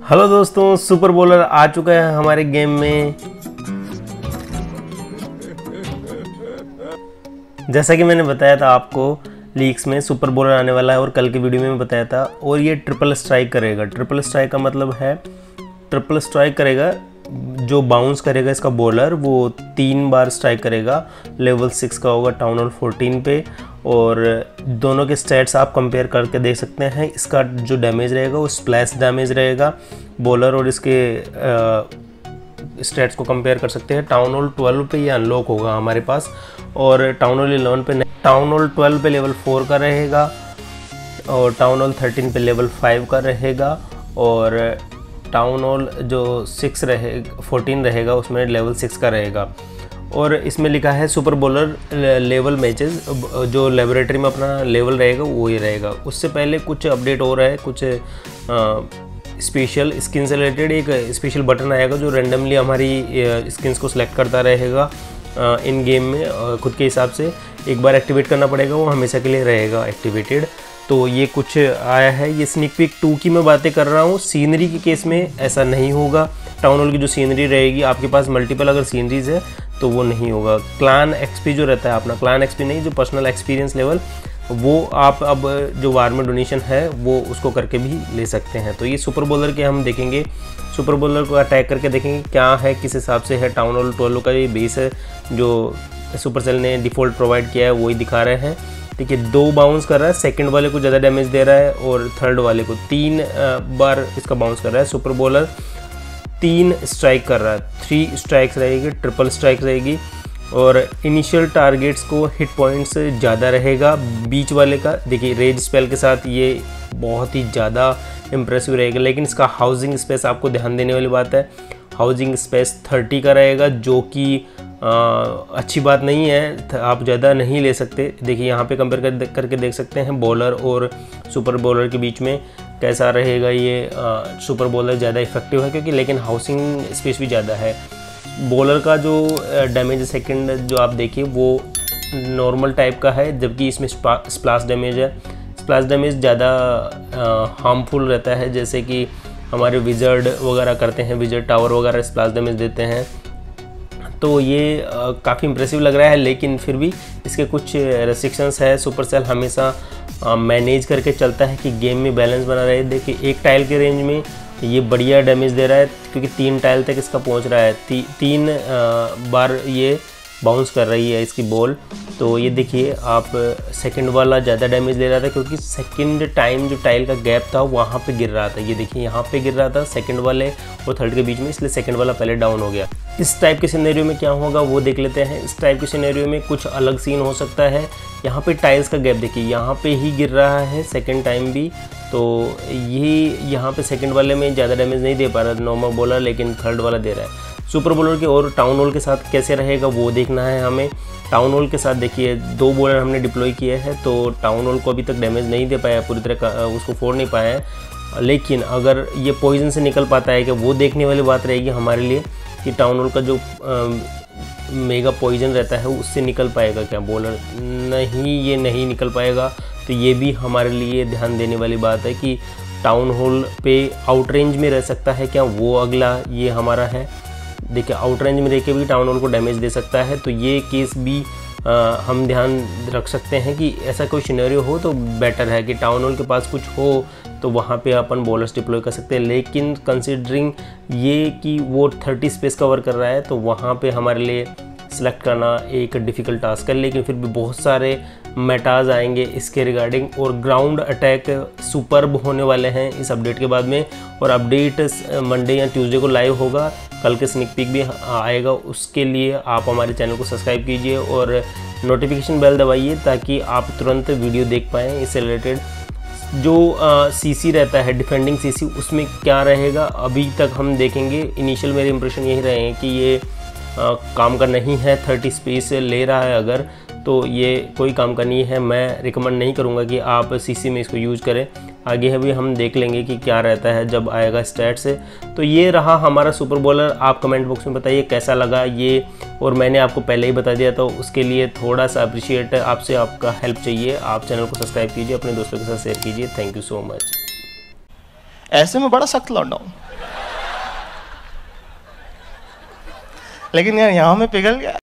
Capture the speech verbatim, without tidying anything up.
Hello दोस्तों, super bowler आ चुका है हमारे गेम में। जैसा कि मैंने बताया था आपको, लीग्स में सुपर बॉलर आने वाला है और कल की वीडियो में बताया था। और ये ट्रिपल स्ट्राइक करेगा। ट्रिपल स्ट्राइक का मतलब है ट्रिपल स्ट्राइक करेगा, जो बाउंस करेगा इसका बॉलर वो तीन बार स्ट्राइक करेगा। लेवल सिक्स का होगा टाउन हॉल फोर्टीन पे। और दोनों के स्टैट्स आप कंपेयर करके देख सकते हैं। इसका जो डैमेज रहेगा वो स्प्लैश डैमेज रहेगा बॉलर, और इसके स्टैट्स को कंपेयर कर सकते हैं। टाउन हॉल ट्वेल्व पे ये अनलॉक होगा हमारे पास, और टाउन हॉल इलेवन पे नहीं। टाउन हॉल ट्वेल्व पे लेवल फोर का रहेगा, और टाउन हॉल थर्टीन पे लेवल फाइव का रहेगा, और टाउन हॉल जो सिक्स रहेगा फोर्टीन रहेगा उसमें लेवल सिक्स का रहेगा। और इसमें लिखा है सुपर बॉलर लेवल मैचेस, जो लेबोरेटरी में अपना लेवल रहेगा वो ही रहेगा। उससे पहले कुछ अपडेट हो रहा है, कुछ स्पेशल स्किन से रिलेटेड एक स्पेशल बटन आएगा जो रैंडमली हमारी स्किन्स को सिलेक्ट करता रहेगा इन गेम में खुद के हिसाब से। एक बार एक्टिवेट करना पड़ेगा, वो हमेशा के लिए रहेगा एक्टिवेटेड। तो ये कुछ आया है। ये स्निक पीक टू की मैं बातें कर रहा हूँ। सीनरी के केस में ऐसा नहीं होगा। टाउन हॉल की जो सीनरी रहेगी, आपके पास मल्टीपल अगर सीनरीज है तो वो नहीं होगा। क्लान एक्सपी जो रहता है अपना, क्लान एक्सपी नहीं, जो पर्सनल एक्सपीरियंस लेवल, वो आप अब जो वार में डोनेशन है वो उसको करके भी ले सकते हैं। तो ये सुपर बॉलर के हम देखेंगे, सुपर बॉलर को अटैक करके देखेंगे क्या है, किस हिसाब से है। टाउन हॉल ट्वेल्व का ये बेस है जो सुपरसेल ने डिफ़ॉल्ट प्रोवाइड किया है, वही दिखा रहे हैं। ठीक है, दो बाउंस कर रहा है, सेकंड वाले को ज़्यादा डैमेज दे रहा है और थर्ड वाले को तीन बार इसका बाउंस कर रहा है। सुपर बॉलर तीन स्ट्राइक कर रहा है, थ्री स्ट्राइक्स रहेगी, ट्रिपल स्ट्राइक रहेगी। और इनिशियल टारगेट्स को हिट पॉइंट्स ज़्यादा रहेगा। बीच वाले का देखिए रेज स्पेल के साथ ये बहुत ही ज़्यादा इम्प्रेसिव रहेगा। लेकिन इसका हाउसिंग स्पेस आपको ध्यान देने वाली बात है, हाउसिंग स्पेस थर्टी का रहेगा, जो कि आ, अच्छी बात नहीं है। आप ज़्यादा नहीं ले सकते। देखिए यहाँ पे कंपेयर कर, करके देख सकते हैं बॉलर और सुपर बॉलर के बीच में कैसा रहेगा। ये आ, सुपर बॉलर ज़्यादा इफेक्टिव है क्योंकि, लेकिन हाउसिंग स्पेस भी ज़्यादा है। बॉलर का जो डैमेज सेकंड जो आप देखिए वो नॉर्मल टाइप का है, जबकि इसमें स्प्लैश डैमेज है। स्प्लैश डैमेज ज़्यादा हार्मफुल रहता है, जैसे कि हमारे विजर्ड वगैरह करते हैं, विजर्ड टावर वगैरह स्प्लैश डैमेज देते हैं। तो ये काफ़ी इंप्रेसिव लग रहा है, लेकिन फिर भी इसके कुछ रेस्ट्रिक्शंस है। सुपरसेल हमेशा मैनेज करके चलता है कि गेम में बैलेंस बना रहे। देखिए एक टाइल के रेंज में ये बढ़िया डैमेज दे रहा है क्योंकि तीन टाइल तक इसका पहुंच रहा है। ती, तीन आ, बार ये बाउंस कर रही है इसकी बॉल। तो ये देखिए आप, सेकंड वाला ज़्यादा डैमेज ले रहा था क्योंकि सेकंड टाइम जो टाइल का गैप था वहाँ पे गिर रहा था। ये देखिए यहाँ पे गिर रहा था सेकंड वाले और थर्ड के बीच में, इसलिए सेकंड वाला पहले डाउन हो गया। इस टाइप के सिनेरियो में क्या होगा वो देख लेते हैं। इस टाइप के सिनेरियो में कुछ अलग सीन हो सकता है। यहाँ पे टाइल्स का गैप देखिए, यहाँ पे ही गिर रहा है सेकेंड टाइम भी। तो ये यहाँ पे सेकंड वाले में ज़्यादा डैमेज नहीं दे पा रहा नॉर्मल बॉलर, लेकिन थर्ड वाला दे रहा है। सुपर बॉलर के और टाउन हॉल के साथ कैसे रहेगा वो देखना है हमें। टाउन हॉल के साथ देखिए दो बॉलर हमने डिप्लॉय किए हैं, तो टाउन हॉल को अभी तक डैमेज नहीं दे पाया, पूरी तरह का उसको फोड़ नहीं पाया है। लेकिन अगर ये पॉइजन से निकल पाता है कि वो देखने वाली बात रहेगी हमारे लिए कि टाउन हॉल का जो आ, मेगा पॉइजन रहता है उससे निकल पाएगा क्या बॉलर। नहीं, ये नहीं निकल पाएगा। तो ये भी हमारे लिए ध्यान देने वाली बात है कि टाउन हॉल पे आउट रेंज में रह सकता है क्या, वो अगला ये हमारा है। देखिए आउट रेंज में रह के भी टाउन हॉल को डैमेज दे सकता है। तो ये केस भी आ, हम ध्यान रख सकते हैं कि ऐसा कोई सिनेरियो हो तो बेटर है कि टाउन हॉल के पास कुछ हो तो वहाँ पे अपन बॉलर्स डिप्लॉय कर सकते हैं। लेकिन कंसिडरिंग ये कि वो थर्टी स्पेस कवर कर रहा है, तो वहाँ पे हमारे लिए सेलेक्ट करना एक डिफ़िकल्ट टास्क है। लेकिन फिर भी बहुत सारे मेटाज आएंगे इसके रिगार्डिंग, और ग्राउंड अटैक सुपर्ब होने वाले हैं इस अपडेट के बाद में। और अपडेट मंडे या ट्यूसडे को लाइव होगा, कल के स्निक पीक भी आएगा। उसके लिए आप हमारे चैनल को सब्सक्राइब कीजिए और नोटिफिकेशन बेल दबाइए ताकि आप तुरंत वीडियो देख पाएँ इससे रिलेटेड। जो सीसी रहता है डिफेंडिंग सीसी, उसमें क्या रहेगा अभी तक हम देखेंगे। इनिशियल मेरे इंप्रेशन यही रहे हैं कि ये आ, काम का नहीं है। थर्टी स्पेस ले रहा है अगर, तो ये कोई काम का नहीं है। मैं रिकमेंड नहीं करूँगा कि आप सीसी में इसको यूज़ करें। आगे है भी हम देख लेंगे कि क्या रहता है जब आएगा स्टैट से। तो ये रहा हमारा सुपर बॉलर। आप कमेंट बॉक्स में बताइए कैसा लगा ये, और मैंने आपको पहले ही बता दिया था, उसके लिए थोड़ा सा अप्रिशिएट आपसे आपका हेल्प चाहिए। आप चैनल को सब्सक्राइब कीजिए, अपने दोस्तों के साथ शेयर कीजिए। Thank you so much. ऐसे में बड़ा सख्त लौंडा हूं। लेकिन यार यहाँ में पिघल गया।